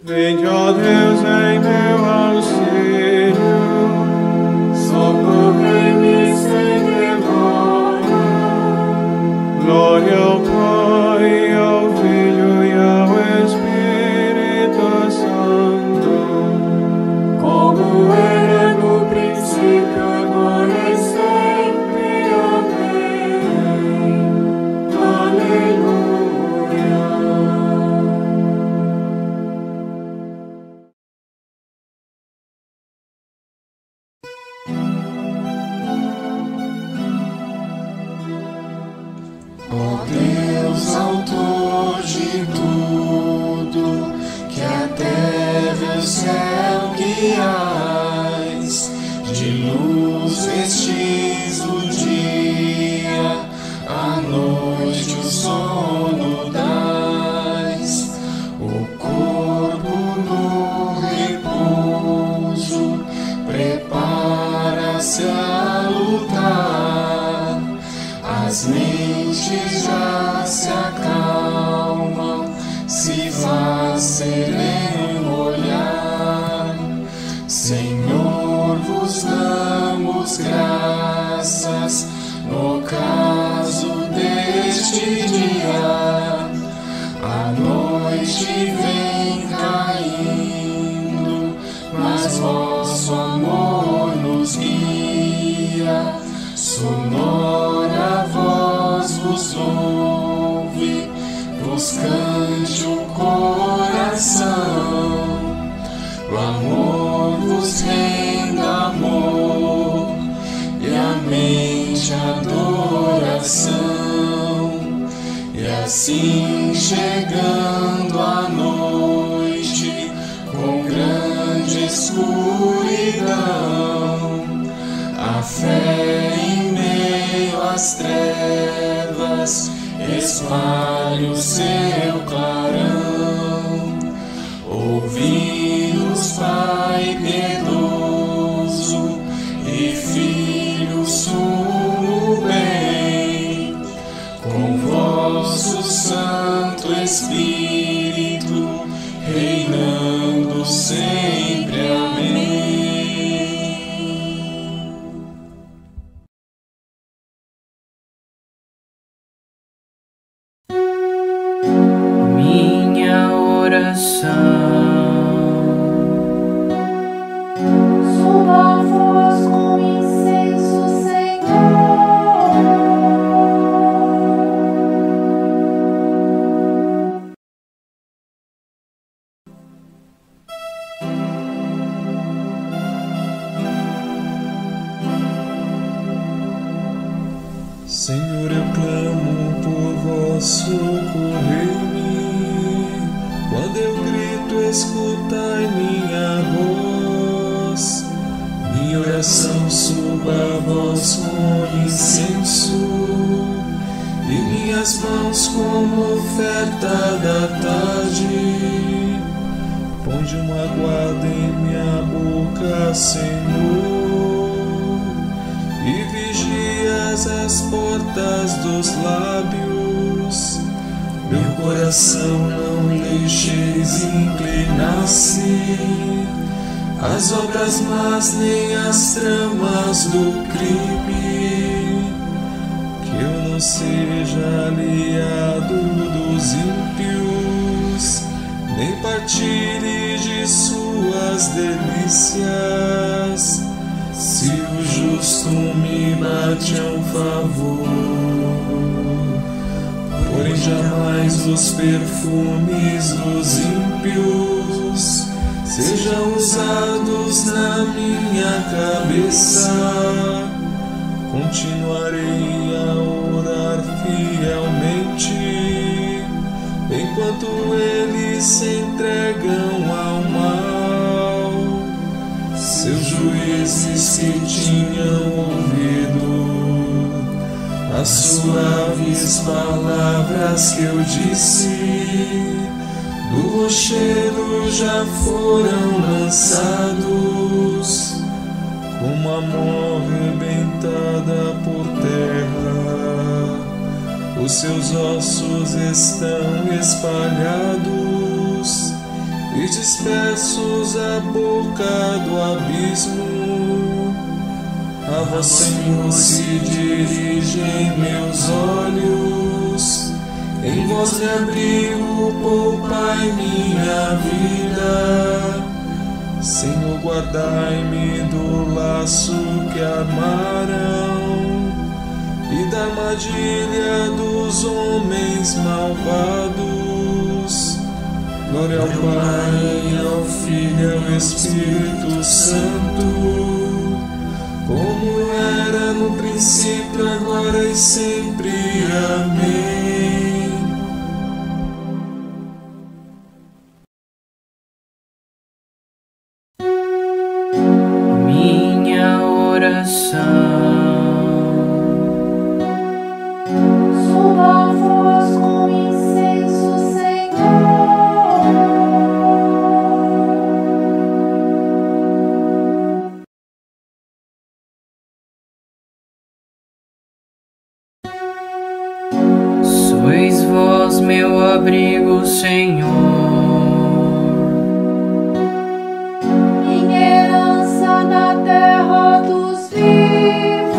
Vinde, ó Deus, em meu auxílio, socorre-me sem demora. Glória ao Pai, ao Filho e ao Espírito Santo, como era no princípio, agora e sempre. Amém. Aleluia. Ó Deus, autor de tudo, que a terra e o céu guiais, de luz vestis o dia, à noite o sono dais, o corpo no repouso prepara-se a lutar, as mentes já se acalmam, se faz sereno olhar. Senhor, vos damos graças no caso deste dia. A noite vem caindo, mas vosso amor nos guia. Sonora voz vos ouve, vos cante o coração. O amor vos renda amor, e a mente adoração. E assim chegando a noite, com grande escuridão, a fé em meio às trevas espalha o seu clarão. Ouvi-nos, Pai piedoso, e Filho sumo bem, com vosso Santo Espírito, reinando sempre. Amém. Minha oração Suba a voz com incenso, Senhor. Senhor, eu clamo por vós, socorrei-me. Quando eu grito, escutai minha voz. Minha oração suba a vós com incenso, e minhas mãos como oferta da tarde. Ponde uma guarda em minha boca, Senhor, e vigias as portas dos lábios. Meu coração não deixeis inclinar-se às obras más, nem às tramas do crime. Que eu não seja aliado dos ímpios, nem partilhe de suas delícias. Se o justo me bate a um favor, porém jamais os perfumes dos ímpios sejam usados na minha cabeça. Continuarei a orar fielmente, enquanto eles se entregam ao mal. Seus juízes que tinham ouvido as suaves palavras que eu disse, do rochedo já foram lançados, como a mó arrebentada por terra. Os seus ossos estão espalhados, e dispersos à boca do abismo. A vós, Senhor, se dirigem meus olhos, em vós me abrigo, poupai minha vida. Senhor, guardai-me do laço que armaram e da armadilha dos homens malvados. Glória ao Pai, ao Filho e ao Espírito Santo, como era no princípio, agora e sempre. Amém. Minha oração. Suba a voz com incenso, Senhor. Sois vós meu abrigo, Senhor. Minha herança na terra dos vivos.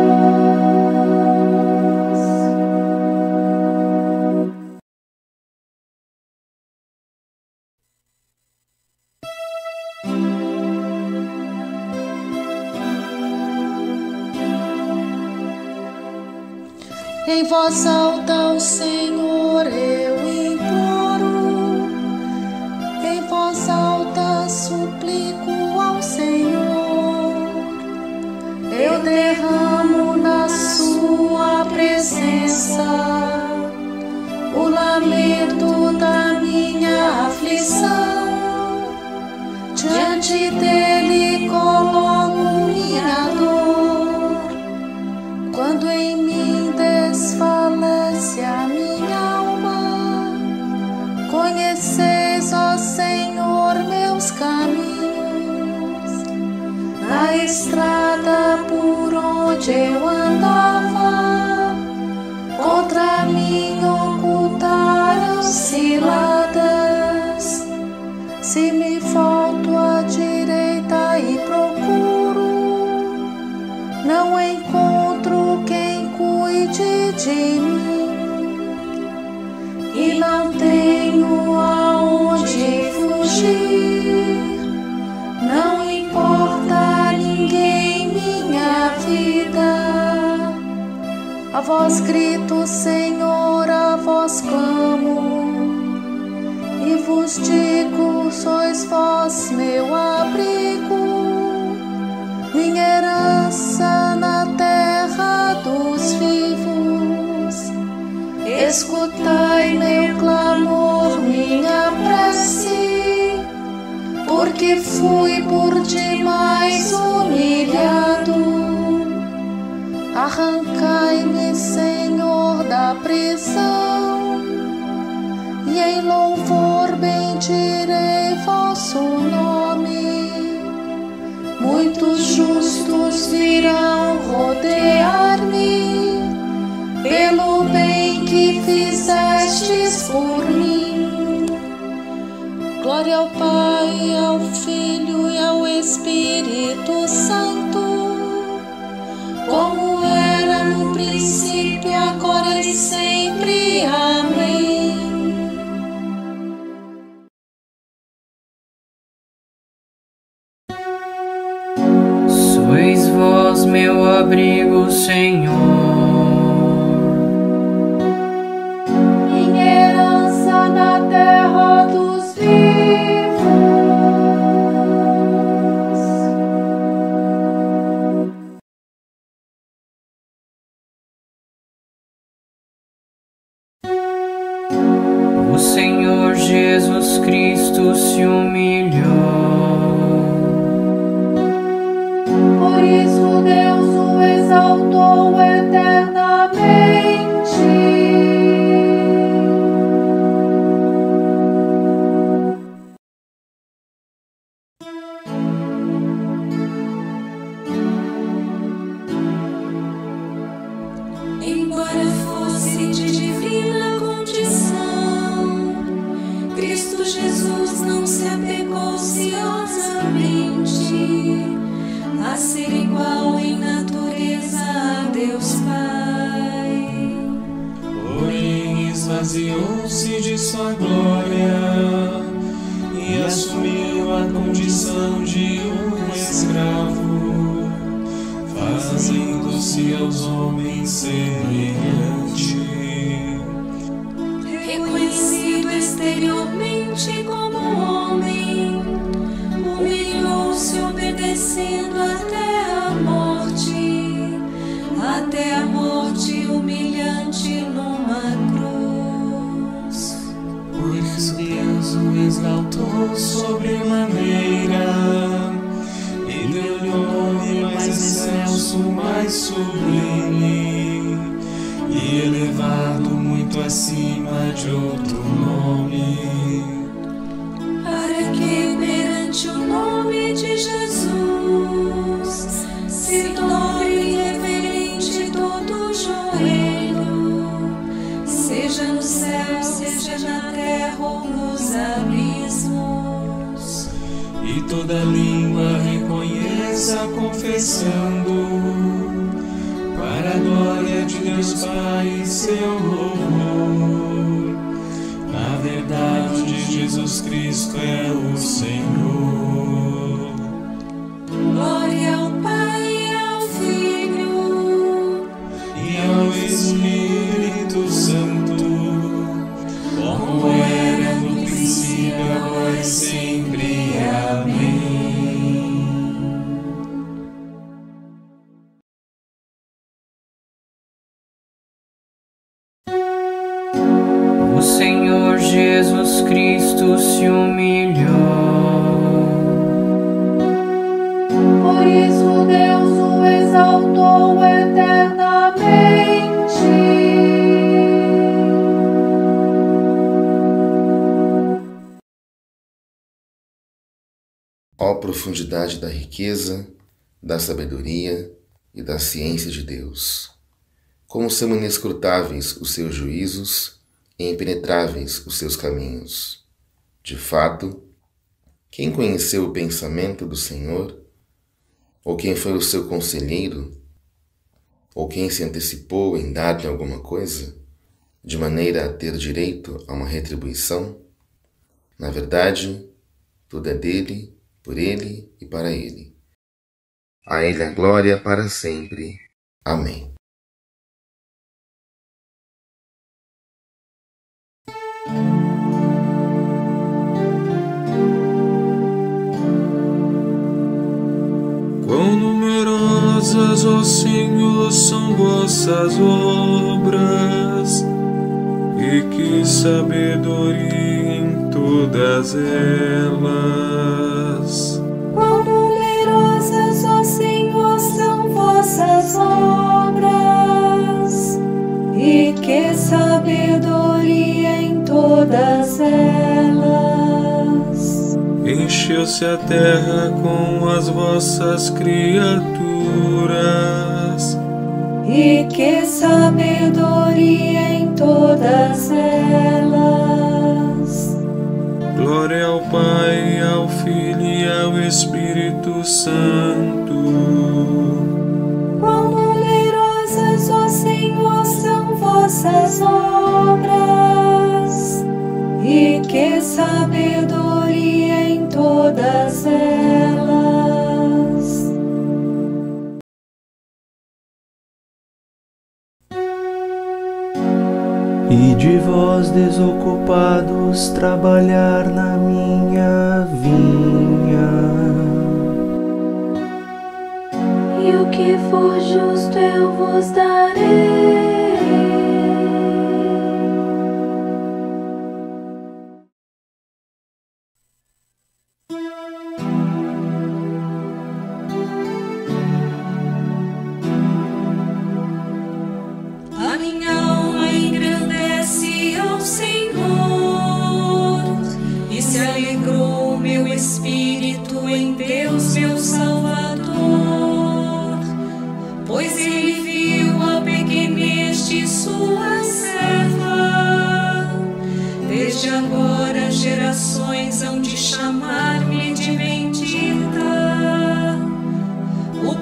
Em voz alta ao Senhor eu imploro, em voz alta suplico ao Senhor. Eu derramo na sua presença o lamento da minha aflição. Diante dele coloco minha dor. Quando em mim desfalece a minha alma, conheceis, ó Senhor, meus caminhos. Na estrada por onde eu andava, contra mim ocultaram ciladas. Se me volto à direita e procuro, não encontro quem cuide de mim, e não tenho aonde fugir. Não importa a ninguém minha vida. A vós grito, Senhor, a vós clamo, e vos digo, sois vós meu abrigo, minha herança na terra dos vivos. Escutai meu clamor, minha prece, porque fui por demais humilhado. Arrancai-me, Senhor, da prisão, e em louvor bendirei vosso nome. Muitos justos virão rodear-me, pelo bem que fizestes por mim. Glória ao Pai, ao Filho e ao Espírito Santo, como era no princípio, agora e sempre. Amém. Sois vós meu abrigo, Senhor. Minha herança na terra dos vivos. O Senhor Jesus Cristo se humilhou. Por isso Deus o exaltou eternamente. Embora fosse de divina condição, Cristo Jesus não se apegou a ser igual em natureza a Deus Pai. Porém esvaziou-se de sua glória e assumiu a condição de um escravo, fazendo-se aos homens semelhante. Reconhecido exteriormente como homem, humilhou-se obedecendo até a morte humilhante numa cruz. Por isso Deus o exaltou sobremaneira e deu-lhe um nome mais excelso, mais sublime, e elevado muito acima de outro nome, para que perante o nome de Jesus se dobre reverente todo o joelho, seja no céu, seja na terra ou nos abismos, e toda língua reconheça confessando, para a glória de Deus Pai e seu louvor, na verdade Jesus Cristo é o Senhor. Glória ao Pai e ao Filho E ao Espírito Santo, como era no princípio, agora e sempre. Amém. O Senhor Jesus Cristo se humilhou. Por isso Deus o exaltou eternamente. Ó profundidade da riqueza, da sabedoria e da ciência de Deus! Como são inescrutáveis os seus juízos e impenetráveis os seus caminhos! De fato, quem conheceu o pensamento do Senhor? Ou quem foi o seu conselheiro? Ou quem se antecipou em dar-lhe alguma coisa, de maneira a ter direito a uma retribuição? Na verdade, tudo é dele, por ele e para ele. A ele a glória para sempre. Amém. Quão numerosas, ó Senhor, são vossas obras, e que sabedoria em todas elas. Quão numerosas, ó Senhor, são vossas obras, e que sabedoria em todas elas. Encheu-se a terra com as vossas criaturas, E que sabedoria em todas elas. glória ao Pai, ao Filho e ao Espírito Santo. Quão numerosas, ó Senhor, são vossas obras, e que sabedoria em todas elas. E de vós desocupados trabalhar na minha vinha. E o que for justo eu vos darei. A minha alma engrandece ao Senhor, e se alegrou meu espírito em Deus, meu Salvador, pois ele viu a pequenez de sua serva. Desde agora gerações hão de chamar-me de bendita. O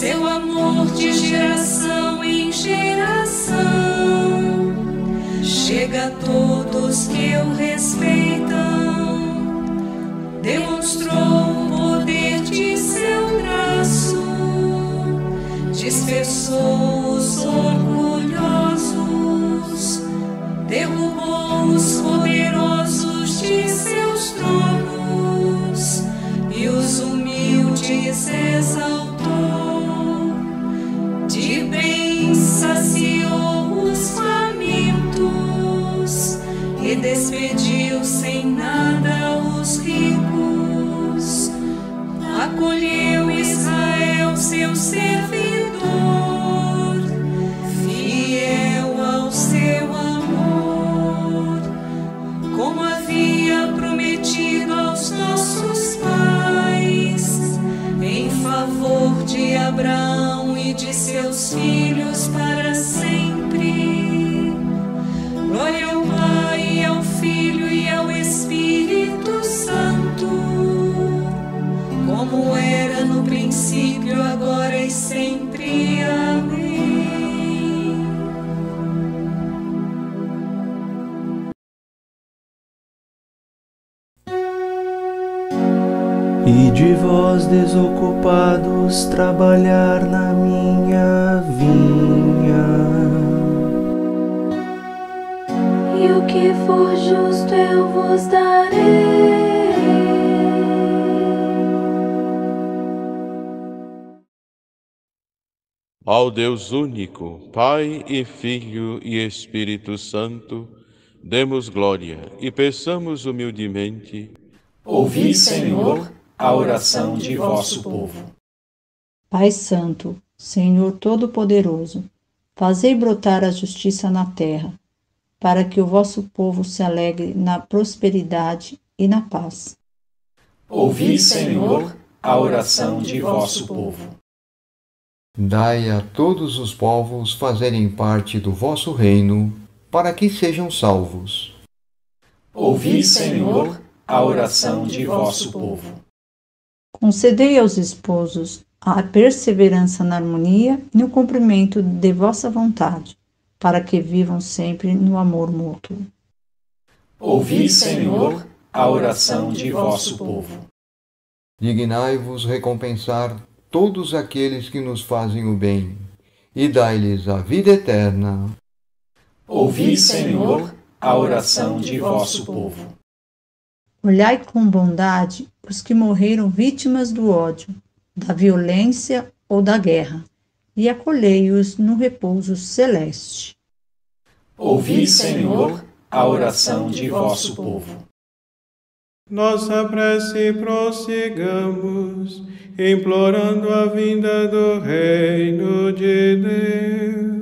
seu amor de geração em geração chega a todos que o respeitam. Demonstrou o poder de seu braço, dispersou os orgulhosos, derrubou os poderosos de seus tronos e os humildes exaltou. De bem saciou os famintos e despediu sem nada os ricos. Acolheu Israel, seu servidor, fiel ao seu amor, como havia prometido aos nossos pais, em favor de Abraão e de seus filhos para sempre. Glória ao Pai, ao Filho e ao Espírito Santo, como era no princípio, agora e sempre. Amém. E de vós desocupados trabalhar na minha vinha. E o que for justo eu vos darei. Ao Deus único, Pai e Filho e Espírito Santo, demos glória e peçamos humildemente: ouvi, Senhor, a oração de vosso povo. Pai Santo, Senhor Todo-Poderoso, fazei brotar a justiça na terra, para que o vosso povo se alegre na prosperidade e na paz. Ouvi, Senhor, a oração de vosso povo. Dai a todos os povos fazerem parte do vosso reino, para que sejam salvos. Ouvi, Senhor, a oração de vosso povo. Concedei aos esposos a perseverança na harmonia e no cumprimento de vossa vontade, para que vivam sempre no amor mútuo. Ouvi, Senhor, a oração de vosso povo. Dignai-vos recompensar todos aqueles que nos fazem o bem, e dai-lhes a vida eterna. Ouvi, Senhor, a oração de vosso povo. Olhai com bondade os que morreram vítimas do ódio, da violência ou da guerra, e acolhei-os no repouso celeste. Ouvi, Senhor, a oração de vosso povo. Nossa prece prossigamos, implorando a vinda do Reino de Deus.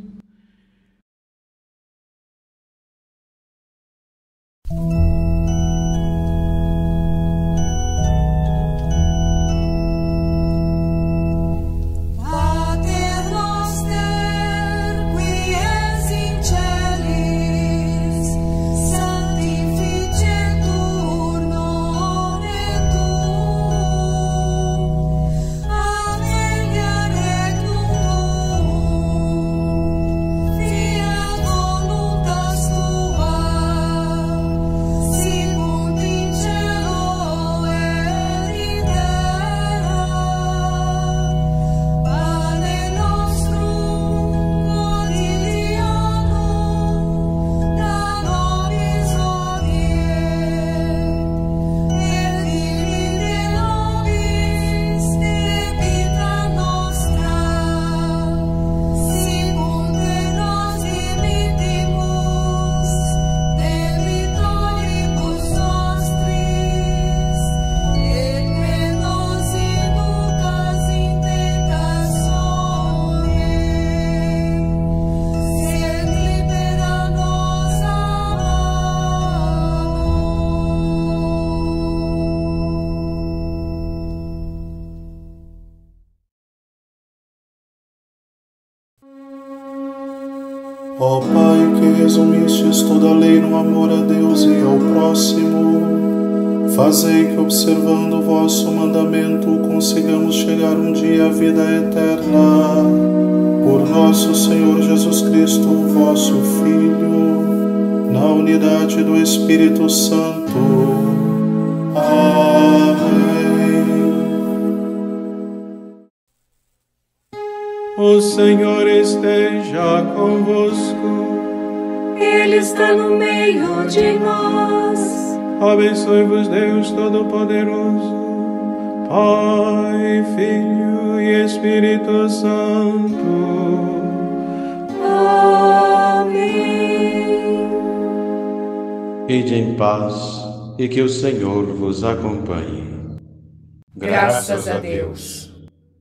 Ó Pai, que resumistes toda a lei no amor a Deus e ao próximo, Fazei que, observando o vosso mandamento, consigamos chegar um dia à vida eterna. Por nosso Senhor Jesus Cristo, vosso Filho, na unidade do Espírito Santo. Amém. O Senhor esteja convosco. Ele está no meio de nós. Abençoe-vos Deus Todo-Poderoso, Pai, Filho e Espírito Santo. Amém. Ide em paz e que o Senhor vos acompanhe. Graças a Deus.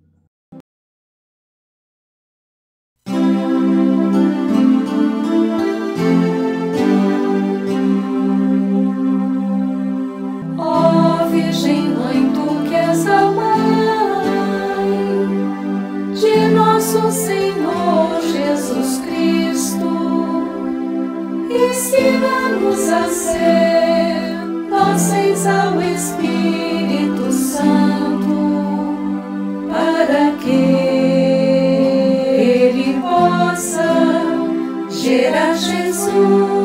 Virgem Mãe, tu que és a Mãe de nosso Senhor Jesus Cristo, ensina-nos a ser dóceis ao Espírito Santo, para que Ele possa gerar Jesus.